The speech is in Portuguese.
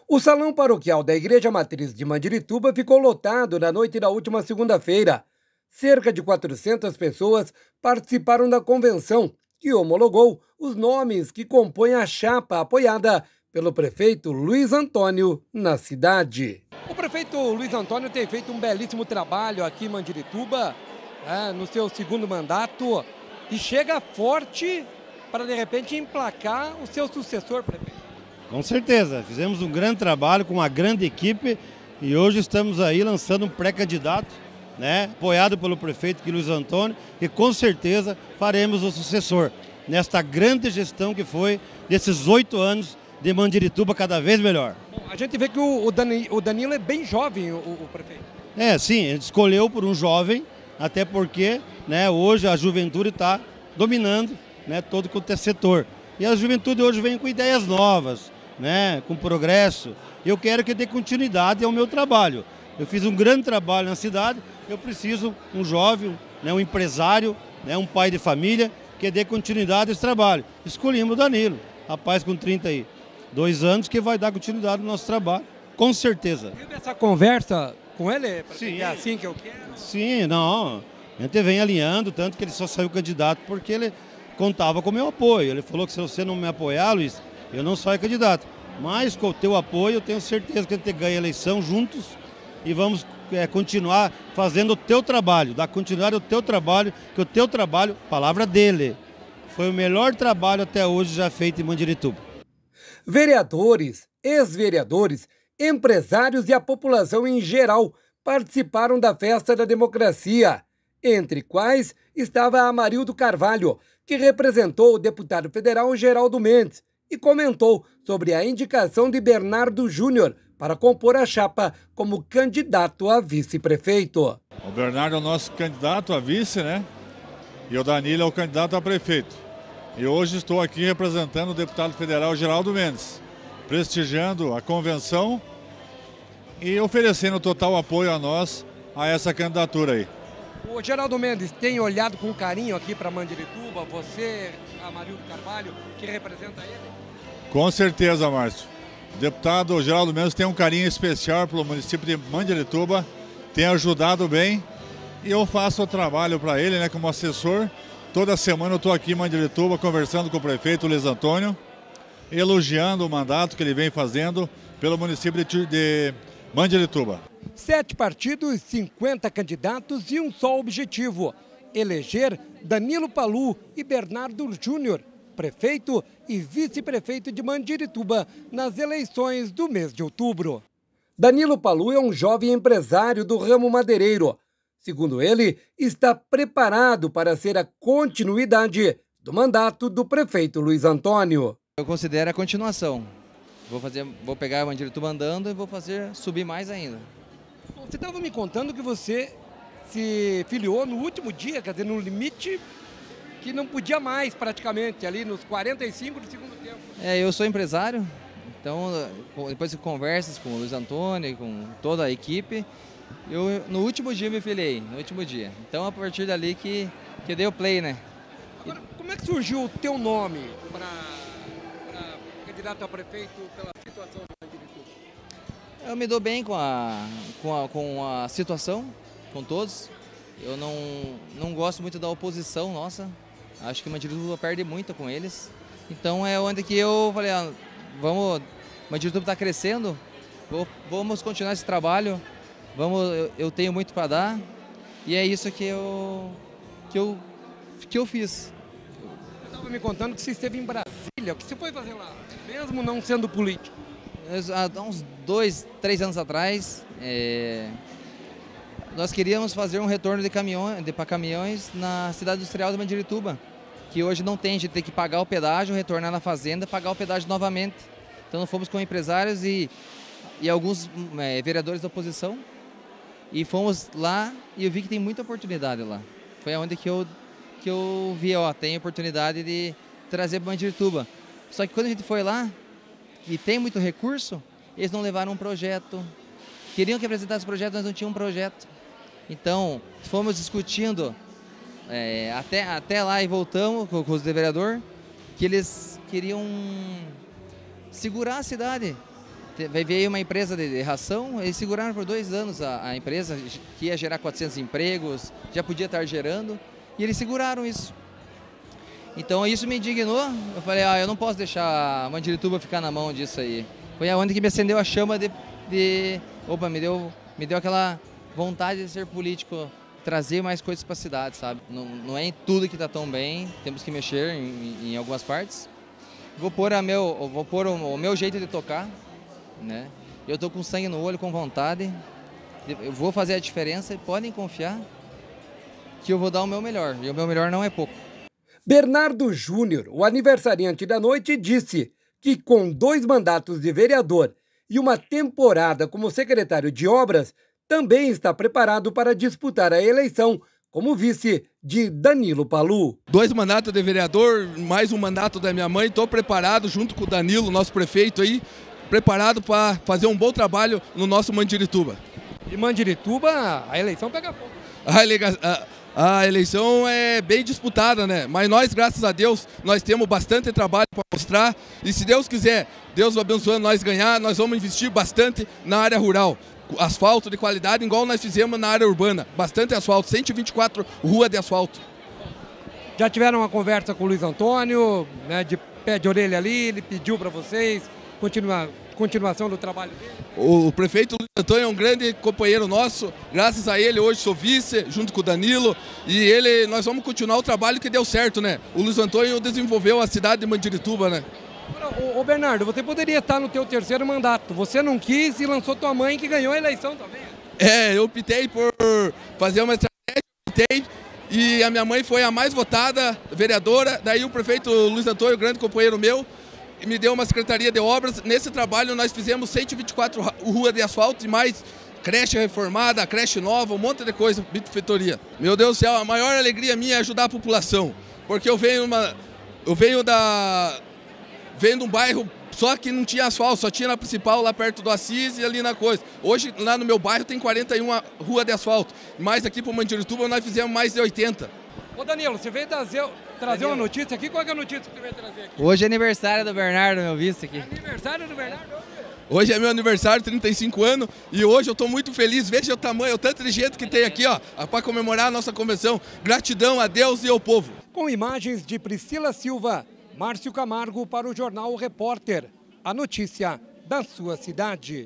O salão paroquial da Igreja Matriz de Mandirituba ficou lotado na noite da última segunda-feira. Cerca de 400 pessoas participaram da convenção, que homologou os nomes que compõem a chapa apoiada pelo prefeito Luiz Antônio na cidade. O prefeito Luiz Antônio tem feito um belíssimo trabalho aqui em Mandirituba, no seu segundo mandato, e chega forte para, de repente, emplacar o seu sucessor, prefeito. Com certeza, fizemos um grande trabalho com uma grande equipe e hoje estamos aí lançando um pré-candidato, apoiado pelo prefeito Luiz Antônio, e com certeza faremos o sucessor nesta grande gestão que foi desses 8 anos de Mandirituba cada vez melhor. Bom, a gente vê que o Danilo é bem jovem, o prefeito. Sim, ele escolheu por um jovem, até porque hoje a juventude está dominando todo quanto é setor. E a juventude hoje vem com ideias novas, com progresso. Eu quero que dê continuidade ao meu trabalho. Eu fiz um grande trabalho na cidade, eu preciso um jovem, um empresário, um pai de família, que dê continuidade a esse trabalho. Escolhemos o Danilo, rapaz com 32 anos, que vai dar continuidade ao nosso trabalho, com certeza. Teve essa conversa com ele? Sim. É assim que eu quero? Sim, não. A gente vem alinhando, tanto que ele só saiu candidato porque ele contava com o meu apoio. Ele falou que se você não me apoiar, Luiz, eu não saio candidato. Mas com o teu apoio, eu tenho certeza que a gente ganha a eleição juntos e vamos continuar fazendo o teu trabalho, dar continuidade ao teu trabalho, que o teu trabalho, palavra dele, foi o melhor trabalho até hoje já feito em Mandirituba. Vereadores, ex-vereadores, empresários e a população em geral participaram da Festa da Democracia, entre quais estava Amarildo Carvalho, que representou o deputado federal Geraldo Mendes e comentou sobre a indicação de Bernardo Júnior para compor a chapa como candidato a vice-prefeito. O Bernardo é o nosso candidato a vice, E o Danilo é o candidato a prefeito. E hoje estou aqui representando o deputado federal Geraldo Mendes, prestigiando a convenção e oferecendo total apoio a nós, a essa candidatura aí. O Geraldo Mendes tem olhado com carinho aqui para Mandirituba, você, Amarildo Carvalho, que representa ele? Com certeza, Márcio. O deputado Geraldo Mendes tem um carinho especial pelo município de Mandirituba, tem ajudado bem e eu faço o trabalho para ele, como assessor. Toda semana eu estou aqui em Mandirituba conversando com o prefeito Luiz Antônio, elogiando o mandato que ele vem fazendo pelo município de Mandirituba. 7 partidos, 50 candidatos e um só objetivo: eleger Danilo Palu e Bernardo Júnior, prefeito e vice-prefeito de Mandirituba, nas eleições do mês de outubro. Danilo Palu é um jovem empresário do ramo madeireiro. Segundo ele, está preparado para ser a continuidade do mandato do prefeito Luiz Antônio. Eu considero a continuação. Vou pegar Mandirituba andando e vou fazer subir mais ainda. Você estava me contando que você se filiou no último dia, quer dizer, no limite que não podia mais praticamente, ali nos 45 do segundo tempo. Eu sou empresário, então depois de conversas com o Luiz Antônio, com toda a equipe, eu no último dia me filiei, no último dia. Então a partir dali que dei o play, Agora, como é que surgiu o teu nome para candidato a prefeito pela situação de Mandirituba? Eu me dou bem com a situação, com todos. Eu não gosto muito da oposição nossa. Acho que Mandirituba perde muito com eles. Então é onde que eu falei, Mandirituba está crescendo, vamos continuar esse trabalho, eu tenho muito para dar. E é isso que eu fiz. Você estava me contando que você esteve em Brasília, o que você foi fazer lá, mesmo não sendo político? Há uns 2, 3 anos atrás, nós queríamos fazer um retorno para caminhões na cidade industrial de Mandirituba, que hoje não tem, a gente tem que pagar o pedágio, retornar na fazenda, pagar o pedágio novamente. Então nós fomos com empresários e alguns vereadores da oposição e fomos lá e eu vi que tem muita oportunidade lá. Foi onde que eu vi, tem oportunidade de trazer para Mandirituba. Só que quando a gente foi lá, e tem muito recurso, eles não levaram um projeto. Queriam que apresentasse projeto, mas não tinha um projeto. Então, fomos discutindo até lá e voltamos com os vereadores, que eles queriam segurar a cidade. Veio uma empresa de ração, eles seguraram por 2 anos a empresa, que ia gerar 400 empregos, já podia estar gerando, e eles seguraram isso. Então isso me indignou, eu falei, eu não posso deixar a Mandirituba ficar na mão disso aí. Foi aonde que me acendeu a chama me deu aquela vontade de ser político, trazer mais coisas para a cidade, sabe? Não é em tudo que está tão bem, temos que mexer em algumas partes. Vou pôr o meu jeito de tocar, né? Eu estou com sangue no olho, com vontade, eu vou fazer a diferença e podem confiar que eu vou dar o meu melhor, e o meu melhor não é pouco. Bernardo Júnior, o aniversariante da noite, disse que com 2 mandatos de vereador e uma temporada como secretário de obras, também está preparado para disputar a eleição como vice de Danilo Pallu. 2 mandatos de vereador, mais um mandato da minha mãe, estou preparado junto com o Danilo, nosso prefeito aí, preparado para fazer um bom trabalho no nosso Mandirituba. E Mandirituba, a eleição pega fogo. A eleição é bem disputada, né? Mas nós, graças a Deus, nós temos bastante trabalho para mostrar. E se Deus quiser, Deus abençoando nós ganhar, nós vamos investir bastante na área rural. Asfalto de qualidade, igual nós fizemos na área urbana. Bastante asfalto, 124 ruas de asfalto. Já tiveram uma conversa com o Luiz Antônio, né, de pé de orelha ali, ele pediu para vocês continuação do trabalho dele? O prefeito Luiz Antônio é um grande companheiro nosso, graças a ele hoje sou vice, junto com o Danilo, e nós vamos continuar o trabalho que deu certo, né? O Luiz Antônio desenvolveu a cidade de Mandirituba, né? Ô Bernardo, você poderia estar no teu 3º mandato, você não quis e lançou tua mãe que ganhou a eleição também. Eu optei por fazer uma estratégia, e a minha mãe foi a mais votada vereadora, daí o prefeito Luiz Antônio, grande companheiro meu, me deu uma secretaria de obras. Nesse trabalho nós fizemos 124 ruas de asfalto e mais creche reformada, creche nova, um monte de coisa, benfeitoria. Meu Deus do céu, a maior alegria minha é ajudar a população, porque eu venho de um bairro só que não tinha asfalto, só tinha na principal, lá perto do Assis e ali na coisa. Hoje, lá no meu bairro, tem 41 ruas de asfalto, mas aqui para o Mandirituba nós fizemos mais de 80. Ô Danilo, você veio trazer uma notícia aqui? Qual é a notícia que você veio trazer aqui? Hoje é aniversário do Bernardo, meu vice aqui. Aniversário do Bernardo? Hoje é meu aniversário, 35 anos, e hoje eu estou muito feliz. Veja o tamanho, o tanto de gente que tem aqui, ó, para comemorar a nossa convenção. Gratidão a Deus e ao povo. Com imagens de Priscila Silva, Márcio Camargo para o Jornal O Repórter. A notícia da sua cidade.